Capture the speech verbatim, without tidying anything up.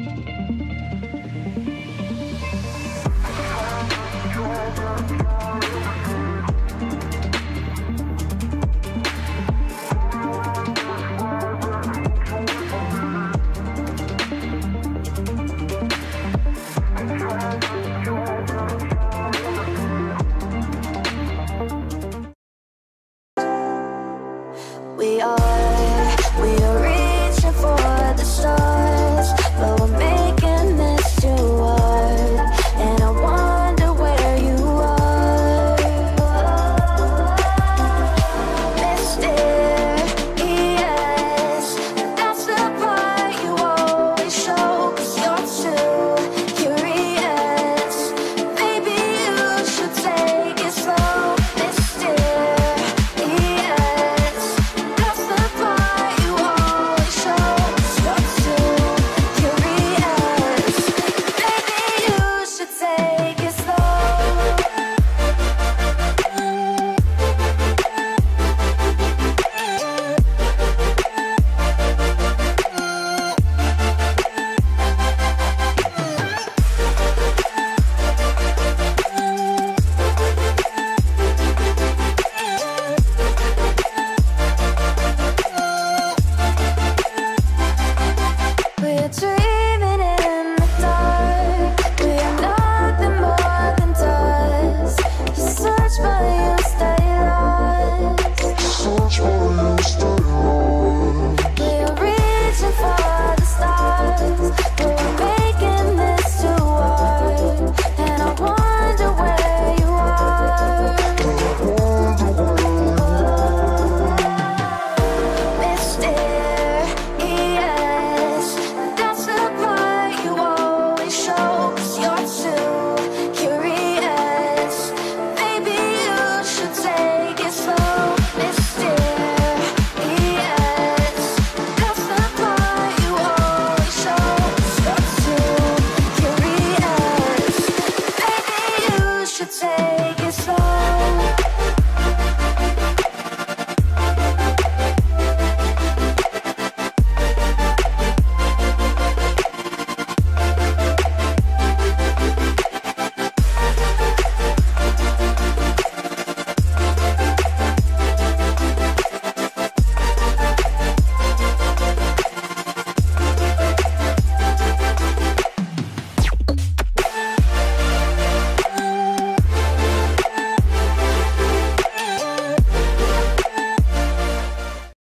We are, we are reaching for the stars, but we're making this too hard, and I wonder where you are. Mysterious, that's the part you always show, 'cause you're too curious. Maybe you should take it slow. Mysterious, that's the part you always show, 'cause you're too curious. Maybe you should take it slow. We're dreaming in the dark. We are nothing more than dust. You search but you stay lost. We are reaching for the stars, but we're making this too hard, and I wonder where you are. Mysterious, that's the part you always show, 'cause you're too curious. Maybe you should take it slow. Mysterious, that's the part you always show, 'cause you're too curious. Maybe you should take